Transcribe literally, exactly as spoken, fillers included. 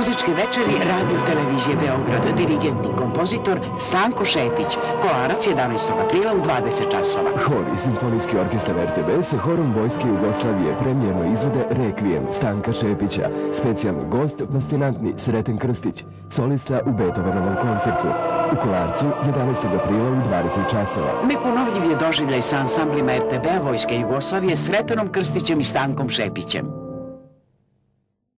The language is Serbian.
Muzičke večeri Radio Televizije Beograd, dirigent i kompozitor Stanko Šepić, Kolarac jedanaestog aprila u dvadeset časova. Hor i Simfonijski orkestar er te be sa horom Vojske Jugoslavije premijerno izvode Rekvijem Stanka Šepića, specijalni gost, fascinantni Sreten Krstić, solista u Beethovenovom koncertu. U Kolarcu jedanaestog aprila u dvadeset časova. Neponovljiv je doživljaj sa ansamblima er te bea Vojske Jugoslavije Sretenom Krstićem i Stankom Šepićem.